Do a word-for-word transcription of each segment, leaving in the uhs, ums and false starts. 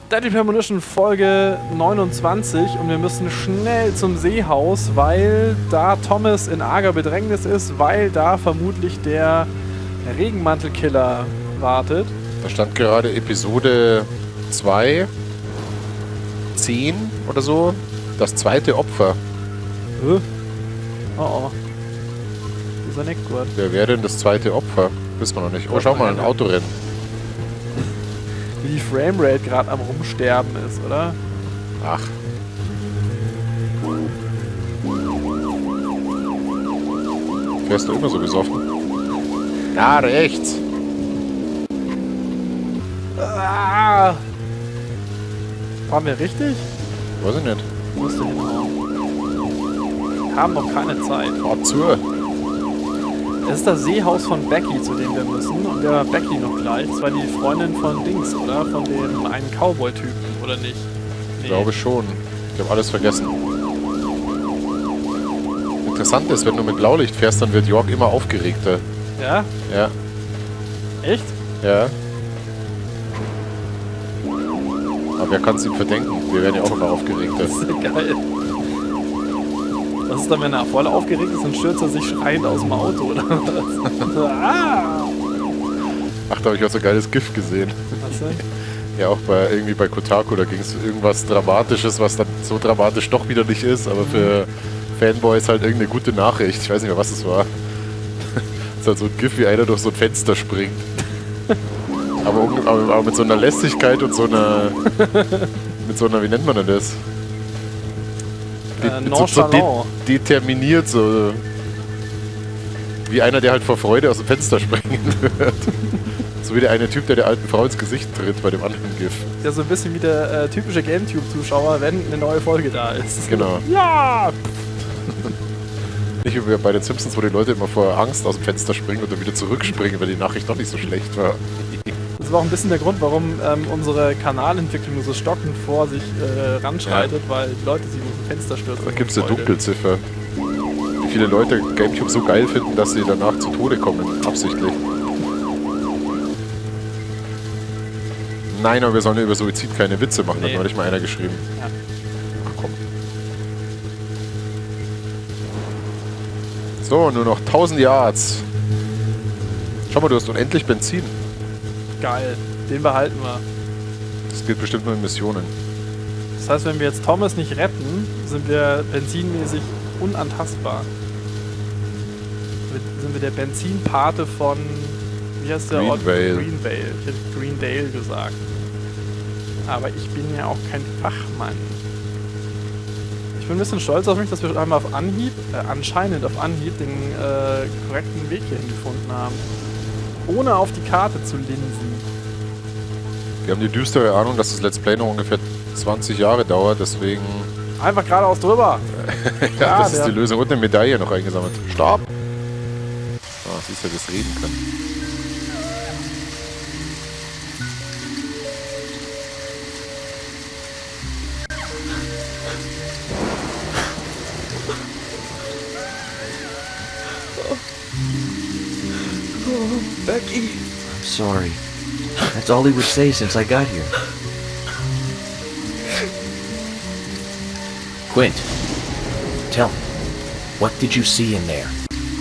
Deadly Premonition Folge neunundzwanzig und wir müssen schnell zum Seehaus, weil da Thomas in arger Bedrängnis ist, weil da vermutlich der Regenmantelkiller wartet. Da stand gerade Episode zwei, zehn oder so, das zweite Opfer. Huh? Oh oh. Dieser Neckgurt. Wer wäre denn das zweite Opfer? Wissen wir noch nicht. Oh, schau mal, ein Autorennen. Wie die Framerate gerade am Rumsterben ist, oder? Ach. Fährst du immer so besoffen? Ja, rechts. Ah! Fahren wir richtig? Weiß ich nicht. Wo musst du hinhauen? Wir haben noch keine Zeit. Fahr zu. Es ist das Seehaus von Becky, zu dem wir müssen. Und wir haben Becky noch gleich. Das war die Freundin von Dings, oder? Von dem einen Cowboy-Typen, oder nicht? Nee. Ich glaube schon. Ich habe alles vergessen. Interessant ist, wenn du mit Blaulicht fährst, dann wird York immer aufgeregter. Ja? Ja. Echt? Ja. Aber wer kann es ihm verdenken? Wir werden ja auch immer aufgeregter. Das ist ja geil. Was ist dann, wenn er voll aufgeregt ist und stürzt er sich schreiend aus dem Auto, oder was? Ah! Ach, da habe ich auch so geiles GIF gesehen. Was denn? Ja, auch bei irgendwie bei Kotaku, da ging es irgendwas Dramatisches, was dann so dramatisch doch wieder nicht ist, aber für Fanboys halt irgendeine gute Nachricht. Ich weiß nicht mehr, was es war. Das ist halt so ein GIF, wie einer durch so ein Fenster springt. Aber, um, aber, aber mit so einer Lässigkeit und so einer... mit so einer, wie nennt man denn das? Äh, mit so, so nonchalant. de determiniert, so wie einer, der halt vor Freude aus dem Fenster springen wird. So wie der eine Typ, der der alten Frau ins Gesicht tritt bei dem anderen GIF. Ja, so ein bisschen wie der äh, typische GameTube-Zuschauer, wenn eine neue Folge da ist. Genau. Ja! Nicht wie bei den Simpsons, wo die Leute immer vor Angst aus dem Fenster springen und dann wieder zurückspringen, weil die Nachricht doch nicht so schlecht war. Das war auch ein bisschen der Grund, warum ähm, unsere Kanalentwicklung so stockend vor sich äh, ranschreitet, ja. Weil die Leute sich aus dem Fenster stürzen. Da gibt es eine Dunkelziffer. Wie viele Leute GameCube so geil finden, dass sie danach zu Tode kommen, absichtlich. Nein, aber wir sollen ja über Suizid keine Witze machen, nee. Hat neulich mal einer geschrieben. Ja. Ach komm. So, nur noch tausend Yards. Schau mal, du hast unendlich Benzin. Geil, den behalten wir. Das gilt bestimmt nur in Missionen. Das heißt, wenn wir jetzt Thomas nicht retten, sind wir benzinmäßig unantastbar. Sind wir der Benzinpate von, wie heißt der Ort? Greenvale. Greenvale. Ich hätte Greendale gesagt. Aber ich bin ja auch kein Fachmann. Ich bin ein bisschen stolz auf mich, dass wir einmal auf Anhieb, äh, anscheinend auf Anhieb, den äh, korrekten Weg hierhin gefunden haben. Ohne auf die Karte zu linsen. Wir haben die düstere Ahnung, dass das Let's Play noch ungefähr zwanzig Jahre dauert, deswegen... Einfach geradeaus drüber. ja, ja, das ist die Lösung. Und eine Medaille noch eingesammelt. Stopp! Ah, siehst du, das reden kann. Becky. I'm sorry. That's all he would say since I got here. Quint, tell me, what did you see in there?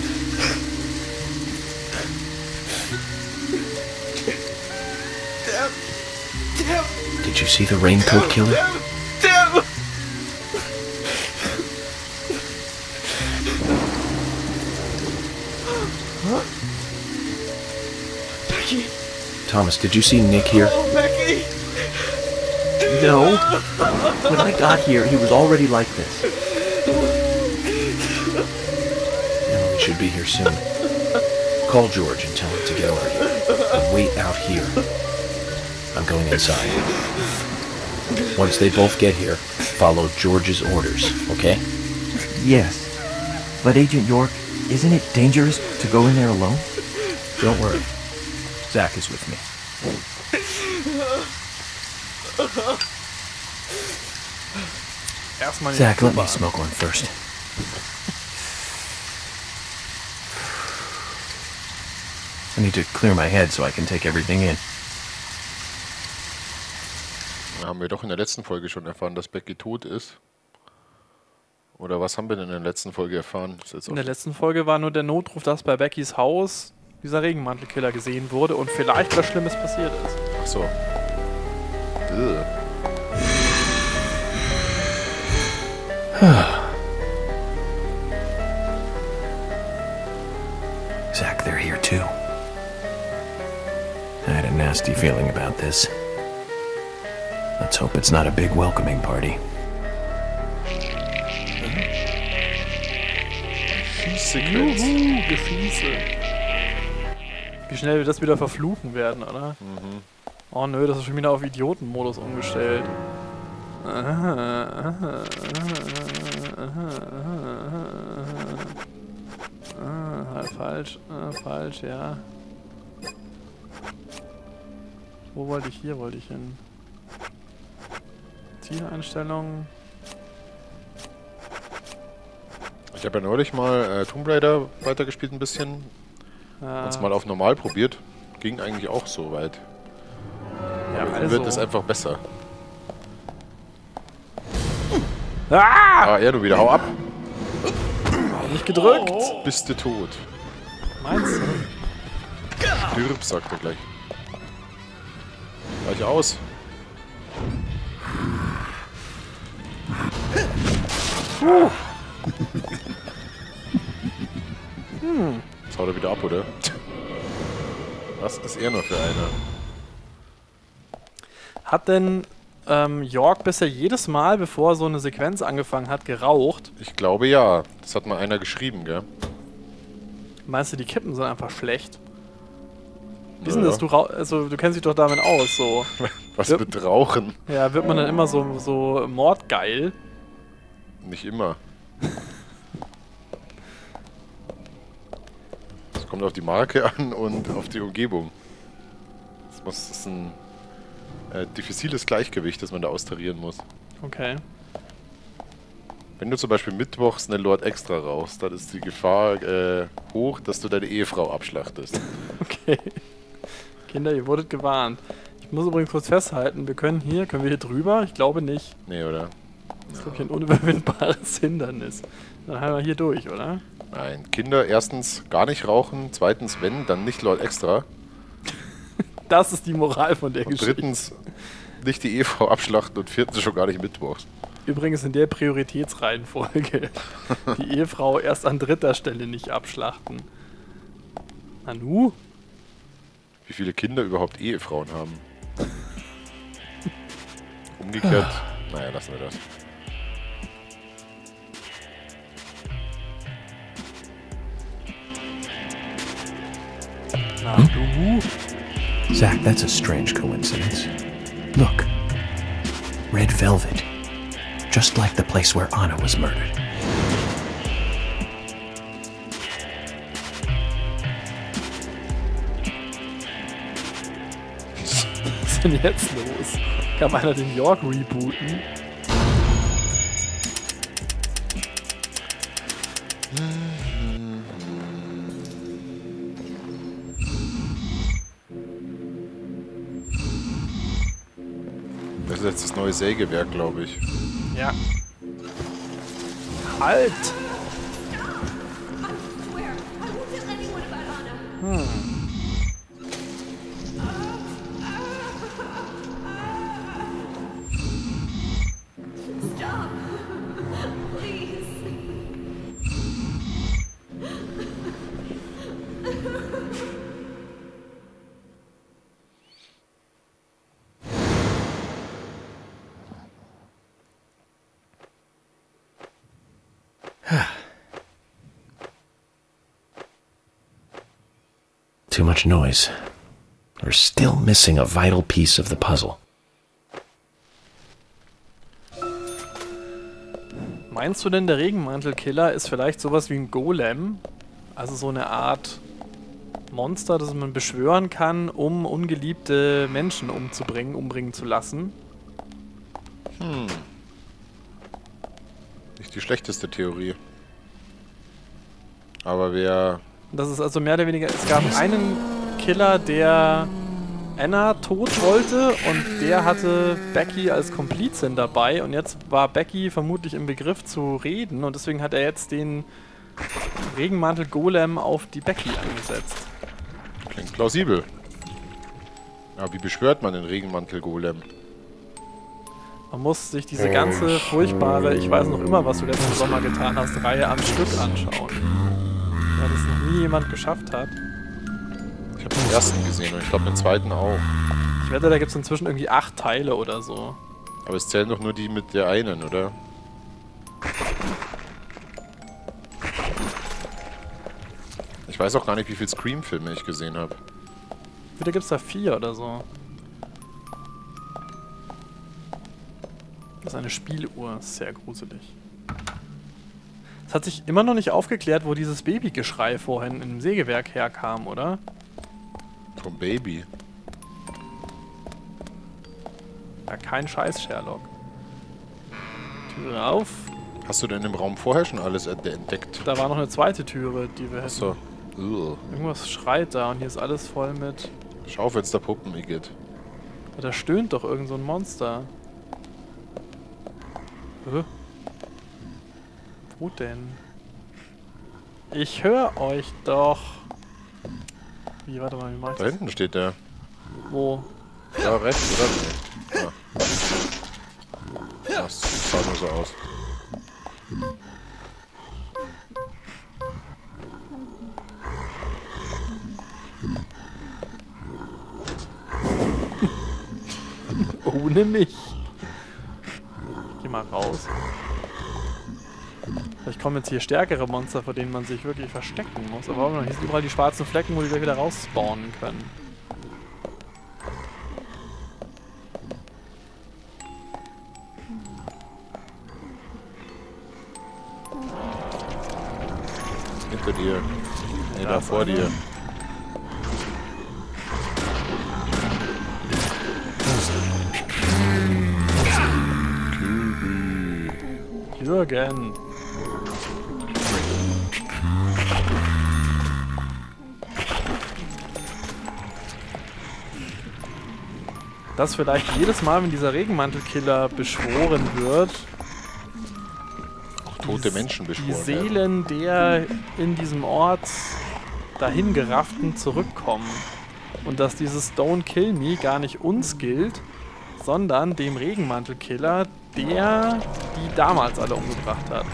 Damn. Damn. Did you see the raincoat killer? Damn. Damn. Thomas, did you see Nick here? Oh, Becky! No. When I got here, he was already like this. Emily should be here soon. Call George and tell him to get over here. And wait out here. I'm going inside. Once they both get here, follow George's orders, okay? Yes. But Agent York, isn't it dangerous to go in there alone? Don't worry. Zach is with me. Zach, let me smoke one first. I need to clear my head so I can take everything in. Da haben wir doch in der letzten Folge schon erfahren, dass Becky tot ist. Oder was haben wir denn in der letzten Folge erfahren? Ist jetzt In der letzten Folge war nur der Notruf, dass bei Beckys Haus dieser Regenmantelkiller gesehen wurde und vielleicht was Schlimmes passiert ist. Ach so. Ugh. Zach, they're here too. I had a nasty feeling about this. Let's hope it's not a big welcoming party. Schießsequenz. Juhu, Geschieße. Wie schnell wir das wieder verfluchen werden, oder? Mhm. Oh nö, das ist schon wieder auf Idiotenmodus umgestellt. Ah, halt falsch, ah, falsch, ja. Wo wollte ich? Hier wollte ich hin. Zieleinstellungen. Ich habe ja neulich mal äh, Tomb Raider weitergespielt ein bisschen. Ah, Und es mal auf normal probiert. Ging eigentlich auch so weit. ja, Dann also. wird es einfach besser. Ah! Ah, er, du wieder, hau ab! Nicht gedrückt! Bist du tot. Meinst du? Stirb, sagt er gleich. Gleich aus. Puh. Jetzt haut er wieder ab, oder? Was ist er noch für einer? Hat denn ähm, York bisher jedes Mal, bevor so eine Sequenz angefangen hat, geraucht? Ich glaube ja. Das hat mal einer geschrieben, gell? Meinst du, die Kippen sind einfach schlecht? Wie ist Ja. denn das? Du, rauch also, du kennst dich doch damit aus, so. Was Ja. mit Rauchen? Ja, wird man dann immer so, so mordgeil? Nicht immer. Es kommt auf die Marke an und auf die Umgebung. Das, muss, das ist ein äh, diffiziles Gleichgewicht, das man da austarieren muss. Okay. Wenn du zum Beispiel mittwochs eine Lord Extra rauchst, dann ist die Gefahr äh, hoch, dass du deine Ehefrau abschlachtest. Okay. Kinder, ihr wurdet gewarnt. Ich muss übrigens kurz festhalten, wir können hier, können wir hier drüber? Ich glaube nicht. Nee, oder? Das ist, glaube ich, ein unüberwindbares Hindernis. Dann haben wir hier durch, oder? Nein. Kinder erstens gar nicht rauchen, zweitens wenn, dann nicht Lord Extra. Das ist die Moral von der Und Geschichte. drittens nicht die Ehefrau abschlachten und viertens schon gar nicht mittwochs. Übrigens in der Prioritätsreihenfolge. Die Ehefrau erst an dritter Stelle nicht abschlachten. Nanu? Wie viele Kinder überhaupt Ehefrauen haben. Umgekehrt, naja, lassen wir das. Nanu? Zach, that's a strange coincidence. Look. Red velvet. Just like the place where Anna was murdered. Was ist denn jetzt los? Kann einer den York rebooten? Das ist jetzt das neue Sägewerk, glaube ich. Ja. Halt! Swear, I won't tell anyone about Anna. Stop. Please. Too much noise. We're still missing a vital piece of the puzzle. Meinst du denn, der Regenmantelkiller ist vielleicht sowas wie ein Golem? Also so eine Art Monster, das man beschwören kann, um ungeliebte Menschen umzubringen, umbringen zu lassen? Nicht die schlechteste Theorie. Aber wer... Das ist also mehr oder weniger, es gab einen Killer, der Anna tot wollte und der hatte Becky als Komplizin dabei und jetzt war Becky vermutlich im Begriff zu reden und deswegen hat er jetzt den Regenmantel-Golem auf die Becky angesetzt. Klingt plausibel. Aber wie beschwört man den Regenmantel-Golem? Man muss sich diese ganze furchtbare, ich weiß noch immer, was du letzten Sommer getan hast, Reihe am Stück anschauen. Weil das noch nie jemand geschafft hat. Ich habe den ersten gesehen und ich glaube den zweiten auch. Ich wette, da gibt es inzwischen irgendwie acht Teile oder so. Aber es zählen doch nur die mit der einen, oder? Ich weiß auch gar nicht, wie viele Scream-Filme ich gesehen habe. Wieder gibt es da vier oder so. Das ist eine Spieluhr, sehr gruselig. Es hat sich immer noch nicht aufgeklärt, wo dieses Babygeschrei vorhin im Sägewerk herkam, oder? Vom Baby. Ja, kein Scheiß, Sherlock. Türe auf. Hast du denn im Raum vorher schon alles entdeckt? Da war noch eine zweite Türe, die wir hätten. Achso. Irgendwas schreit da und hier ist alles voll mit... Schaufensterpuppen, Igitt. Ja, da stöhnt doch irgend so ein Monster. Hä? Wo denn? Ich höre euch doch. Wie, warte mal, wie meinst Da du? hinten steht der. Wo? Da rechts, oder? Ja. Das sah nur so aus. Ohne mich. Geh mal raus. Vielleicht kommen jetzt hier stärkere Monster, vor denen man sich wirklich verstecken muss. Aber hier sind überall die schwarzen Flecken, wo die gleich wieder rausspawnen können. Hinter dir. Nee, Da da ist vor einer. dir. Jürgen. Dass vielleicht jedes Mal, wenn dieser Regenmantelkiller beschworen wird, Auch tote Menschen die beschworen werden. Seelen der in diesem Ort dahingerafften zurückkommen. Und dass dieses Don't Kill Me gar nicht uns gilt, sondern dem Regenmantelkiller, der die damals alle umgebracht hat.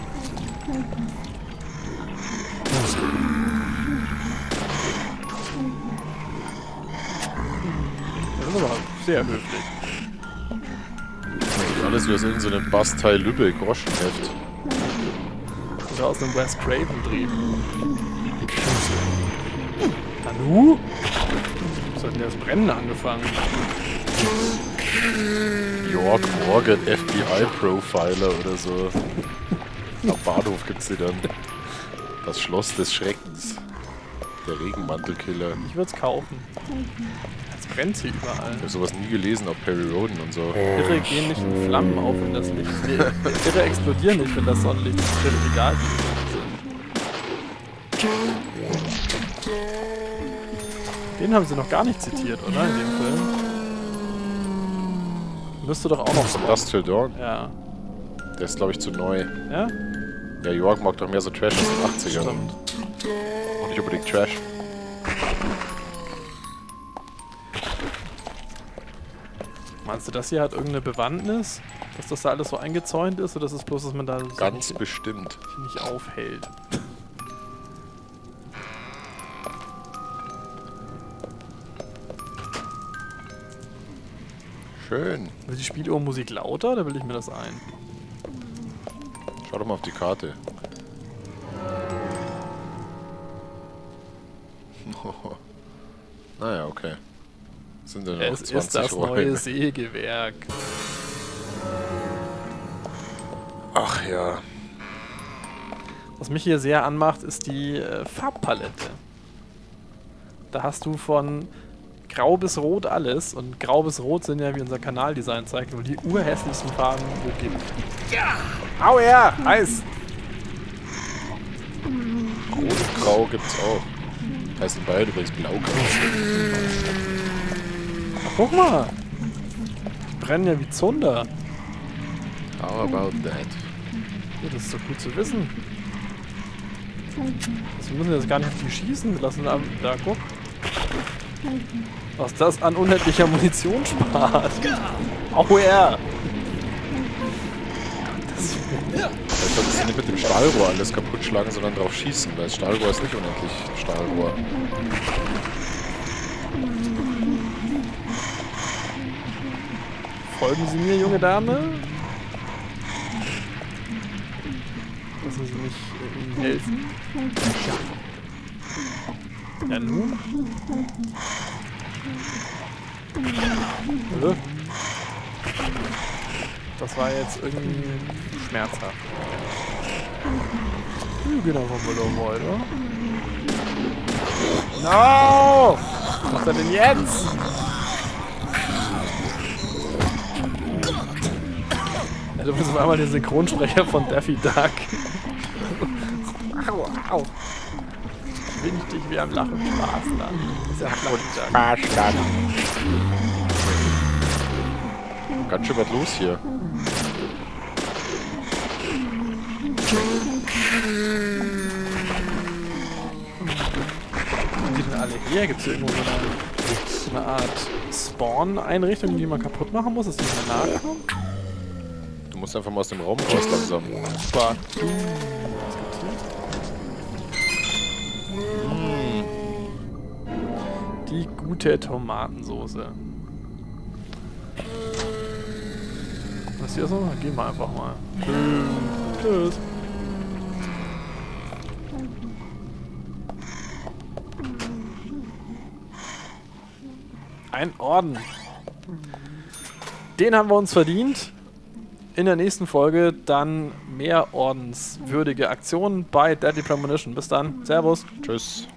Das ist aber sehr höflich. Alles wie aus irgendeinem Bastei Lübeck Groschenheft. Oder aus einem Wes Craven Dreh. Nanu? Was hat denn das Brennen angefangen? York Morgan F B I Profiler oder so. Am Bahnhof gibt's die dann. Das Schloss des Schreckens. Der Regenmantelkiller. Ich würde es kaufen. Es brennt hier überall. Ich habe sowas nie gelesen, auch Perry Roden und so. Irre gehen nicht in Flammen auf, wenn das Licht... Nee, Irre explodieren nicht, wenn das Sonnenlicht ist. Völlig egal, wie die sind. Den haben sie noch gar nicht zitiert, oder? In dem Film. Müsste doch auch noch so. Dust Till Dawn. Ja. Der ist, glaube ich, zu neu. Ja? Ja, York mag doch mehr so Trash aus den achtzigern. Stimmt. Und nicht unbedingt Trash. Meinst du, das hier hat irgendeine Bewandtnis? Dass das da alles so eingezäunt ist? Oder ist es bloß, dass man da so Ganz nicht, bestimmt. nicht aufhält? Schön. Will die Spieluhrmusik lauter oder will ich mir das ein? Schau doch mal auf die Karte. Naja, okay. Sind denn noch Es ist das Räume? neue Sägewerk. Ach ja. Was mich hier sehr anmacht, ist die äh, Farbpalette. Da hast du von Grau bis Rot alles. Und Grau bis Rot sind ja, wie unser Kanaldesign zeigt, nur die urhässlichsten Farben, die es gibt. Ja! Au ja! Heiß! Rot und Grau gibt's auch. Heißt in Bayern übrigens Blaugrau. Guck mal. Die brennen ja wie Zunder. How about that? Ja, das ist doch gut zu wissen. Also wir müssen jetzt gar nicht auf die schießen. Wir lassen da, da guck. Was das an unendlicher Munition spart. Au ja. Vielleicht sollten sie nicht mit dem Stahlrohr alles kaputt schlagen, sondern drauf schießen, weil das Stahlrohr ist nicht unendlich Stahlrohr. Folgen Sie mir, junge Dame. Lassen Sie mich äh, Ihnen helfen. Ja nun. Hallo? Das war jetzt irgendwie schmerzhaft. Wir gehen einfach mal da weiter. No! Was macht er denn jetzt? Ja, du bist auf einmal der Synchronsprecher von Daffy Duck. Au, au. Wichtig wie am Lachen Spaßland. Dieser Daffy Duck. Ganz schön was los hier. Wo sind die denn alle her? Gibt es hier irgendwo so eine, so eine Art Spawn-Einrichtung, die man kaputt machen muss, dass die nicht mehr nachkommen? Du musst einfach mal aus dem Raum raus langsam. Super. Die gute Tomatensoße. Was ist hier so? Dann gehen wir einfach mal. Tschüss. Tschüss. Ein Orden. Den haben wir uns verdient. In der nächsten Folge dann mehr ordenswürdige Aktionen bei Deadly Premonition. Bis dann. Servus. Tschüss.